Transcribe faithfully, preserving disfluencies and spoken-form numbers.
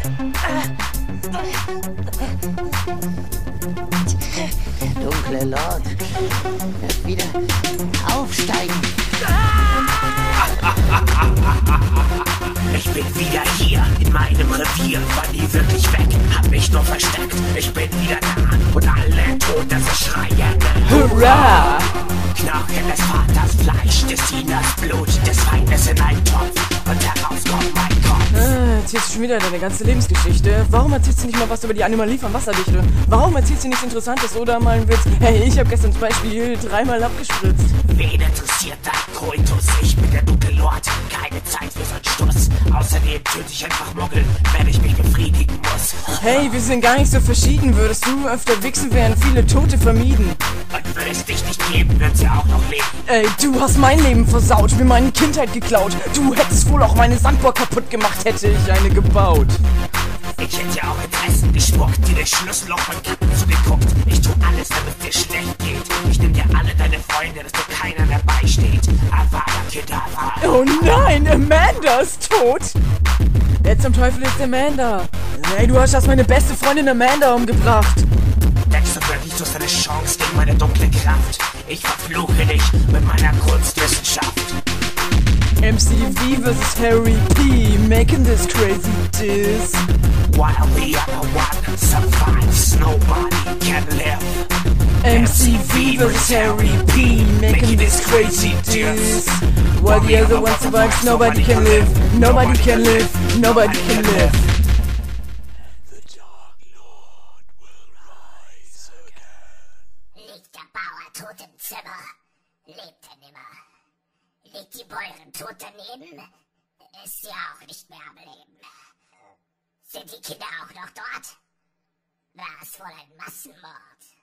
Der dunkle Lord wird wieder aufsteigen. Ich bin wieder hier in meinem Revier, war nie wirklich weg, hab mich nur versteckt. Ich bin wieder da und alle Tote schreien. Hurra! Knochen des Vaters, Fleisch des Dieners, Blut des Feindes in einen Topf und heraus kommt mein Kopf. Ah, erzählst du schon wieder deine ganze Lebensgeschichte? Warum erzählst du nicht mal was über die Anomalie von Wasserdichte? Warum erzählst du nichts Interessantes oder mal einen Witz? Hey, ich hab gestern zum Beispiel dreimal abgespritzt. Wen interessiert dein Koitus? Ich bin der dunkle Lord, keine Zeit für so einen Stuss. Außerdem töte ich einfach Muggel, wenn ich mich befriedigen muss. Hey, wir sind gar nicht so verschieden. Würdest du öfter wichsen, wären viele Tote vermieden. Und würde es dich nicht geben, wird sie auch noch leben. Ey, du hast mein Leben versaut, mir meine Kindheit geklaut. Du hättest wohl auch meine Sanduhr kaputt gemacht, hätte ich eine gebaut. Ich hätte ja auch Interessen gespuckt, dir durch Schlüsselloch von Kappen zugeguckt. Ich tu alles, damit es dir schlecht geht. Ich nehm dir alle deine Freunde, dass dir keiner dabei steht. Avada Kedavra. Oh nein, Amanda ist tot. Wer zum Teufel ist Amanda? Ey, du hast erst meine beste Freundin Amanda umgebracht. Denkst du wirklich, du hast eine Chance gegen meine dunkle Kraft? Ich verfluche dich mit meiner Kunstwissenschaft. M C V versus Harry P. Making this crazy diss. While the other one survives, nobody can live. M C V versus Harry P. Making this crazy diss. While the other one survives, nobody can live. Nobody can live. Nobody can live. The Dark Lord will rise again. Liegt der Bauer tot im Zimmer, lebt er nimmer. Liegt die Bäuerin tot daneben, ist sie auch nicht mehr am Leben. Sind die Kinder auch noch dort? War es wohl ein Massenmord?